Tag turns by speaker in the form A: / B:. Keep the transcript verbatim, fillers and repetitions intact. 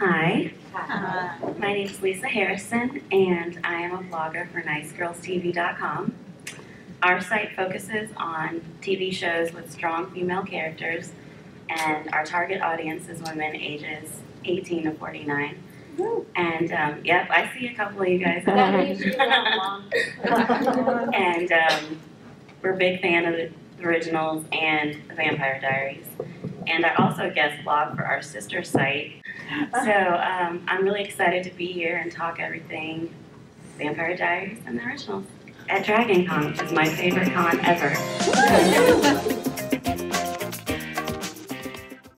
A: Hi,
B: Hi.
A: my name is Lisa Harrison, and I am a blogger for Nice Girls T V dot com. Our site focuses on T V shows with strong female characters, and our target audience is women ages eighteen to forty-nine. And, um, yep, I see a couple of you guys. And um, we're a big fan of the originals and the Vampire Diaries. And I also guest blog for our sister site. So um, I'm really excited to be here and talk everything Vampire Diaries and the originals at Dragon Con, which is my favorite con ever.